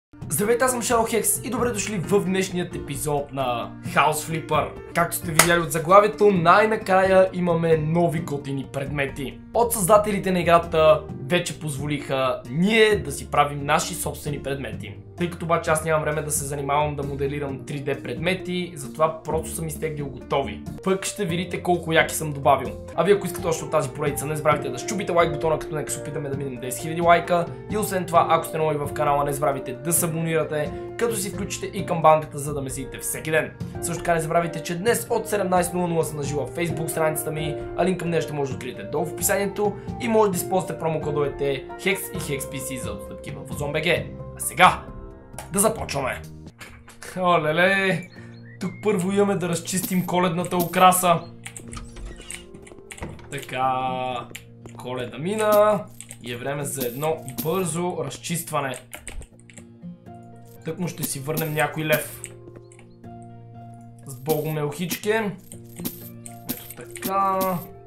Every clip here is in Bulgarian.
Здравейте, аз съм Shadowhex и добре дошли в днешният епизод на House Flipper. Както сте видяли от заглавието, най-накрая имаме нови готини предмети. От създателите на играта вече позволиха ние да си правим наши собствени предмети. Тъй като обаче аз нямам време да се занимавам да моделирам 3D предмети, затова просто съм изтеглил готови. Пък ще видите колко яки съм добавил. А вие ако искате още от тази поредица, не забравяйте да щупите лайк бутона, като нека се опитаме да минем 10 000 лайка. И освен това, ако сте нови в канала, не забравяйте да се абонирате, като си включите и камбанката, за да ме следите всеки ден. Също така не забравяйте, че днес от 17:00 съм нажива в Facebook страницата ми, а линк към нея ще може да откриете долу в описанието и може да използвате промокодовете HEX и HEXPC за отстъпки в OzonBG. А сега да започваме! Олеле! Тук първо имаме да разчистим коледната украса. Така, Коледа мина и е време за едно бързо разчистване. Тъкмо ще си върнем някой лев. С богомелхички. Ето така.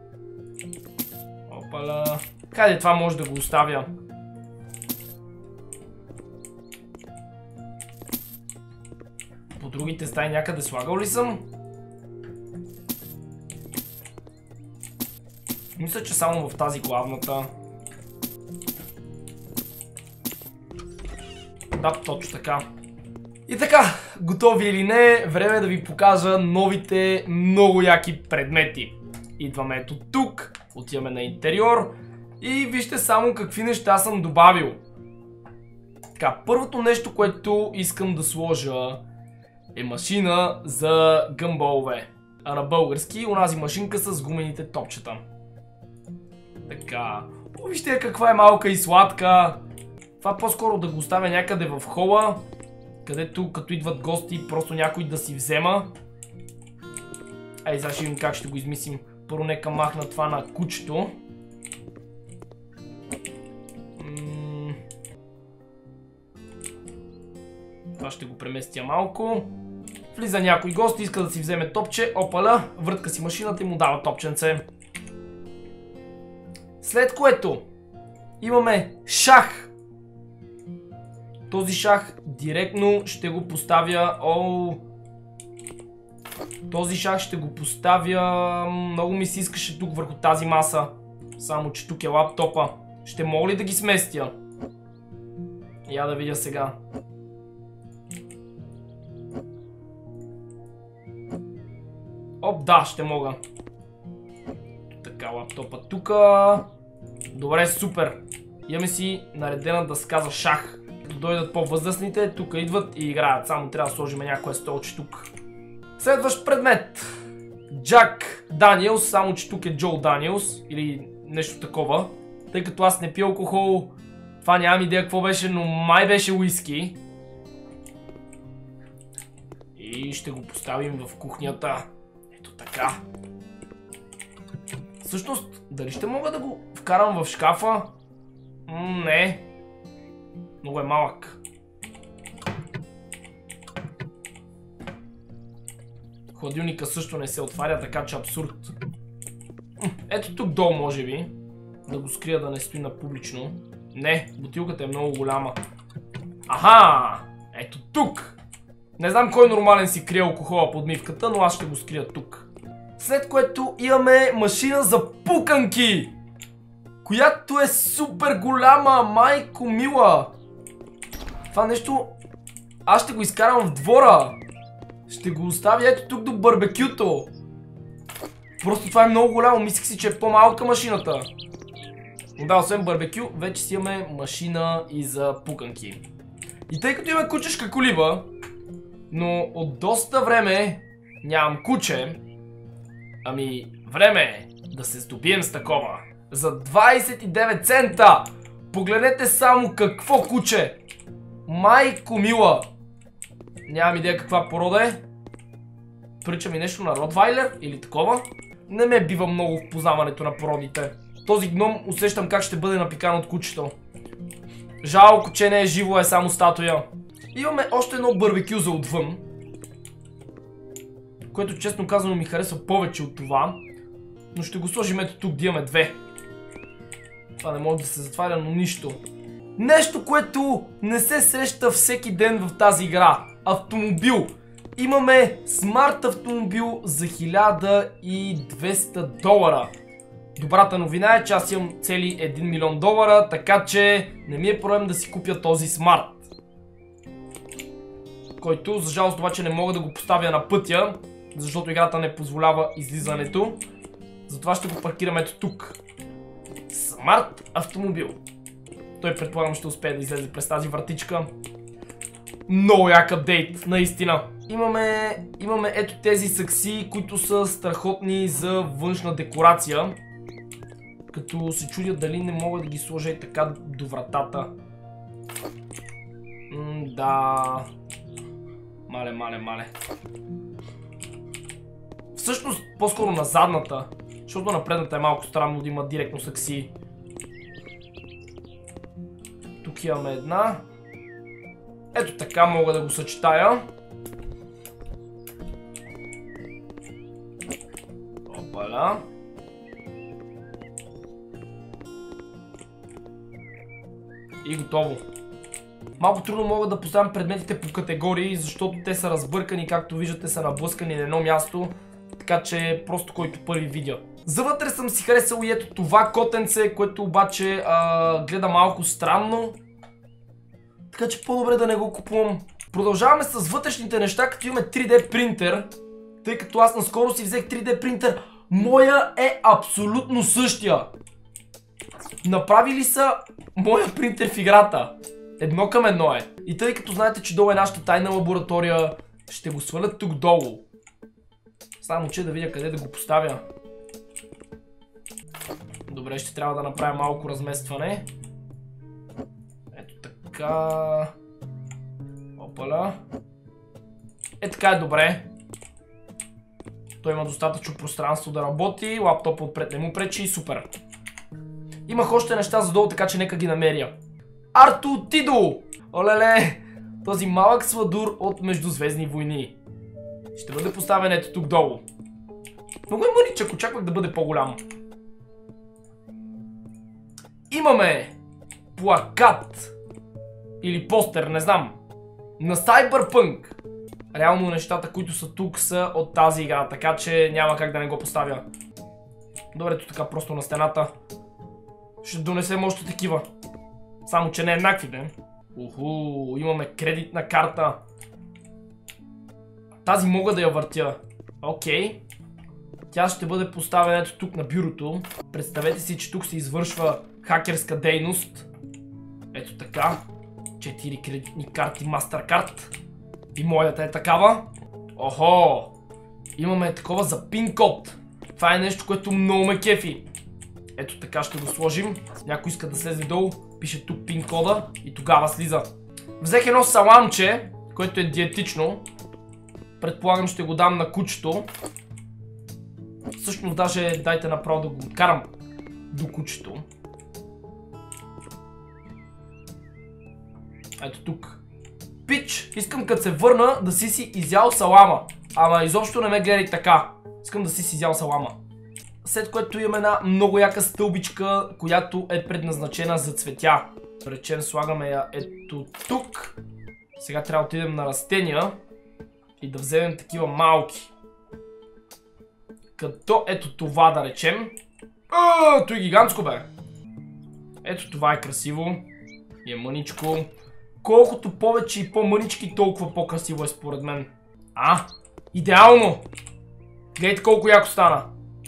Опала. Хайде, това може да го оставя. По другите стаи някъде слагал ли съм? Мисля, че само в тази главната. Да, точно така. И така, готови или не, време е да ви покажа новите много яки предмети. Идваме ето тук, отиваме на интериор и вижте само какви неща съм добавил. Така, първото нещо, което искам да сложа е машина за гъмболове. А на български онази машинка с гумените топчета. Така, вижте каква е малка и сладка. Това по-скоро да го оставя някъде в хола, където като идват гости просто някой да си взема. Ай, сега ще видим как ще го измислим. Първо нека махна това на кучето. Това ще го преместя малко. Влиза някой гост, иска да си вземе топче. Опаля, въртка си машината и му дава топченце. След което имаме шах. Този шах директно ще го поставя... Този шах ще го поставя... Много ми се искаше тук върху тази маса. Само че тук е лаптопа. Ще мога ли да ги сместя? Я да видя сега. Оп, да, ще мога. Така, лаптопа тука. Добре, супер. Имаме си наредена дъска за шах. Дойдат по-възрастните, тук идват и играят. Само трябва да сложим някое столче тук. Следващ предмет. Джак Даниелс, само че тук е Джо Даниелс или нещо такова. Тъй като аз не пия алкохол, това нямам идея какво беше, но май беше уиски. И ще го поставим в кухнята. Ето така. Всъщност, дали ще мога да го вкарам в шкафа? Не. Много е малък. Хладилника също не се отваря, така че абсурд. Ето тук долу може би. Да го скрия да не стои на публично. Не, бутилката е много голяма. Аха! Ето тук! Не знам кой нормален си крие алкохола под мивката, но аз ще го скрия тук. След което имаме машина за пуканки, която е супер голяма, майко мила. Това нещо аз ще го изкарам в двора. Ще го оставя ето тук до барбекюто. Просто това е много голямо, мислих си, че е по-малка машината. Но да, освен барбекю, вече си имаме машина и за пуканки. И тъй като имаме кучешка колиба, но от доста време нямам куче, ами време е да се здобием с такова. За 29 цента! Погледнете само какво куче! Майко мила! Нямам идея каква порода е. Прилича ми нещо на Ротвайлер или такова. Не ме бива много в познаването на породите. Този гном усещам как ще бъде напикан от кучето. Жалко, че не е живо, е само статуя. Имаме още едно барбекю за отвън, което честно казано ми харесва повече от това. Но ще го сложим ето тук, да имаме две. Това не може да се затваря, но нищо. Нещо, което не се среща всеки ден в тази игра. Автомобил. Имаме смарт автомобил за $1200. Добрата новина е, че аз имам цели $1 милион, така че не ми е проблем да си купя този смарт. Който, за жалост, обаче не мога да го поставя на пътя, защото играта не позволява излизането. Затова ще го паркирам ето тук. Смарт автомобил. Той, предполагам, ще успее да излезе през тази вратичка. Много як апдейт, наистина. Имаме ето тези сакси, които са страхотни за външна декорация. Като се чудя дали не мога да ги сложа и така до вратата. Да. Мале. Всъщност, по-скоро на задната. Защото на предната е малко странно да има директно сакси. Тук имаме една. Ето така мога да го съчетая. Опаля. И готово. Малко трудно мога да поставям предметите по категории, защото те са разбъркани, както виждате, са наблъскани на едно място. Така че просто който първи видя. Завътре съм си харесал и ето това котенце, което обаче гледа малко странно. Така че по-добре да не го купувам. Продължаваме с вътрешните неща, като имаме 3D принтер. Тъй като аз наскоро си взех 3D принтер. Моя е абсолютно същия. Направили са моя принтер в играта. 1:1 е. И тъй като знаете, че долу е нашата тайна лаборатория, ще го свалят тук долу. Само че да видя къде да го поставя. Добре, ще трябва да направя малко разместване. Ето така. Опаля. Така е добре. Той има достатъчно пространство да работи. Лаптопът отпред не му пречи. Супер. Имах още неща задолу, така че нека ги намеря. Арту Тидо! Олеле! Този малък сладур от Междузвездни войни. Ще бъде поставен ето тук долу. Много е мъничък, очаквах да бъде по-голям. Имаме плакат или постер, не знам, на Cyberpunk. Реално нещата, които са тук, са от тази игра, така че няма как да не го поставя. Добре, ето така просто на стената. Ще донесем още такива. Само че не еднакви, бе. Уху, имаме кредитна карта. Тази мога да я въртя. Окей. Тя ще бъде поставена ето тук на бюрото. Представете си, че тук се извършва хакерска дейност. Ето така. 4 кредитни карти MasterCard. И моята е такава. Охо! Имаме такова за пин код. Това е нещо, което много ме кефи. Ето така ще го сложим. Някой иска да слезе долу. Пише тук пин кода и тогава слиза. Взех едно саламче, което е диетично. Предполагам ще го дам на кучето. Всъщност даже дайте направо да го откарам до кучето. Ето тук. Пич, искам като се върна да си изял салама. Ама изобщо не ме гледай така. Искам да си изял салама. След което имаме една много яка стълбичка, която е предназначена за цветя. Речем, слагаме я ето тук. Сега трябва да отидем на растения и да вземем такива малки. Като ето това да речем. Той е гигантско, бе. Ето това е красиво. И е мъничко. Колкото повече и по-мънички, толкова по-красиво е според мен. Идеално! Гледайте колко яко стана.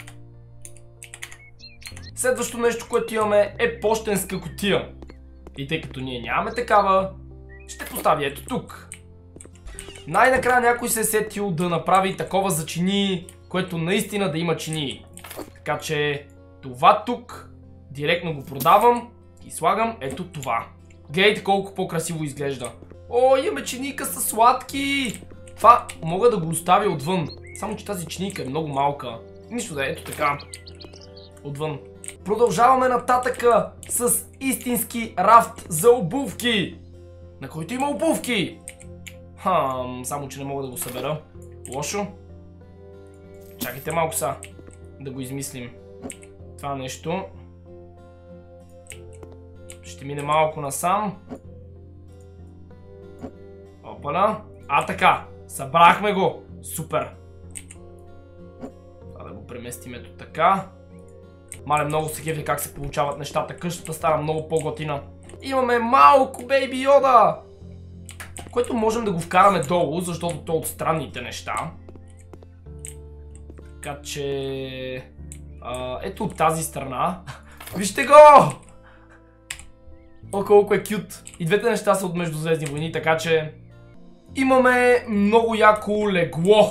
Следващото нещо, което имаме е пощенска кутия. И тъй като ние нямаме такава, ще поставя ето тук. Най-накрая някой се е сетил да направи такова за чинии, което наистина да има чинии. Така че това тук директно го продавам и слагам ето това. Гледайте колко по-красиво изглежда. О, имаме чинийка с сладки! Това мога да го оставя отвън. Само че тази чинийка е много малка. Нищо да е, ето така. Отвън. Продължаваме нататъка с истински рафт за обувки. На който има обувки. Само че не мога да го събера. Лошо. Чакайте малко са. Да го измислим. Това нещо. Ще мине малко насам. Опана. Така. Събрахме го. Супер. Това да го преместим ето така. Мале, много се кефи как се получават нещата. Къщата стара много по-готина. Имаме малко бейби Йода, който можем да го вкараме долу, защото то е от странните неща. Така че... ето от тази страна. Вижте го! О, колко е кют. И двете неща са от Междузвездни войни, така че... Имаме много яко легло,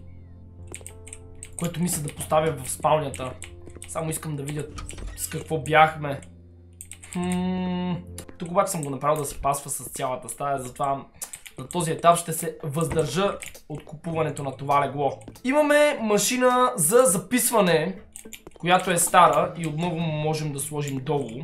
което мисля да поставя в спалнята. Само искам да видя с какво бяхме. Тук обаче съм го направил да се пасва с цялата стая, затова на този етап ще се въздържа от купуването на това легло. Имаме машина за записване, която е стара и отново можем да сложим долу.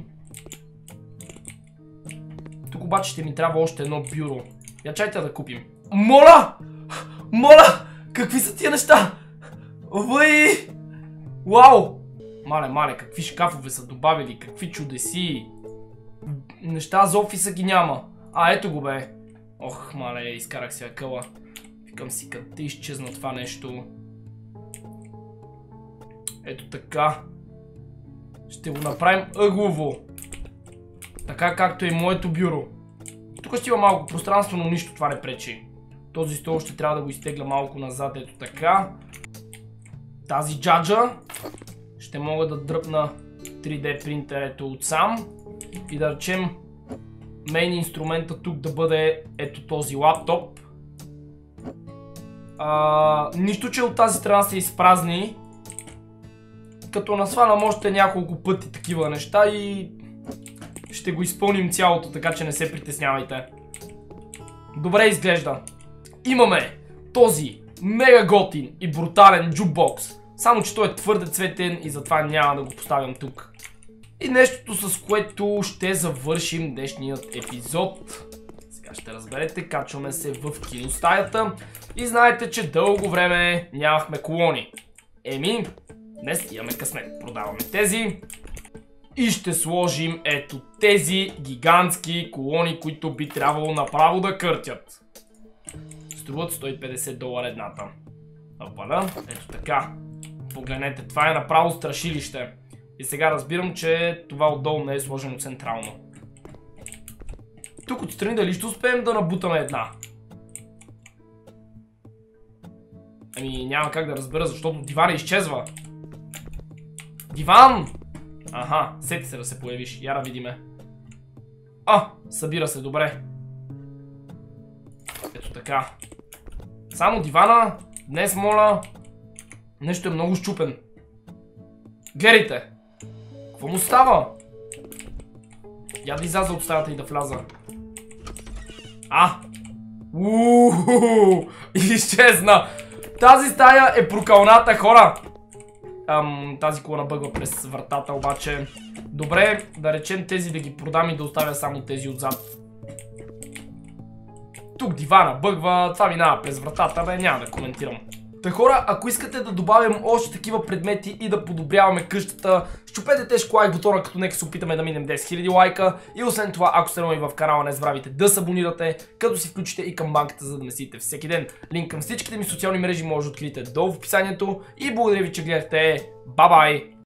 Тук обаче ще ми трябва още едно бюро. Я чайте да купим. Моля! Моля! Какви са тия неща? Въй! Вау! Мале, какви шкафове са добавили, какви чудеси. Неща за офиса ги няма. Ето го бе. Ох, мале, изкарах си акъла. Викам си, къде изчезна това нещо. Ето така. Ще го направим ъглово. Така както е моето бюро. Тук ще има малко пространство, но нищо това не пречи. Този стол ще трябва да го изтегля малко назад, ето така. Тази джаджа ще мога да дръпна 3D принтерето отсам. И да речем мейн инструмента тук да бъде ето този лаптоп. Нищо, че от тази страна се изпразни. Като насванам още няколко пъти такива неща и ще го изпълним цялото, така че не се притеснявайте. Добре изглежда. Имаме този мега готин и брутален джукбокс. Само че той е твърде цветен и затова няма да го поставям тук. И нещото, с което ще завършим днешният епизод. Сега ще разберете, качваме се в киностаята. И знаете, че дълго време нямахме колони. Днес имаме късмет. Продаваме тези. И ще сложим ето тези гигантски колони, които би трябвало направо да къртят. Струват $150 едната. Опаля, ето така. Погледнете, това е направо страшилище. И сега разбирам, че това отдолу не е сложено централно. Тук отстрани дали ще успеем да набутаме една? Няма как да разбера, защото дивана изчезва. Диван! Сети се да се появиш. Я да видиме. Събира се, добре. Ето така. Само дивана. Днес, моля. Нещо е много щупен. Гледайте. Какво му става? Я да изляза от стаята и да вляза. Изчезна. Тази стая е прокълната, хора. Тази колона бъгва през вратата, обаче. Добре, да речем тези да ги продам и да оставя само тези отзад. Тук дивана бъгва, това минава през вратата, няма да коментирам. Та хора, ако искате да добавим още такива предмети и да подобряваме къщата, щупете тежко лайк бутона, като нека се опитаме да минем 10 000 лайка. И освен това, ако сте нови в канала, не забравяйте да се абонирате, като си включите и камбанката, за да ме следите всеки ден. Линк към всичките ми социални мрежи може да откриете долу в описанието. И благодаря ви, че гледахте. Бай-бай!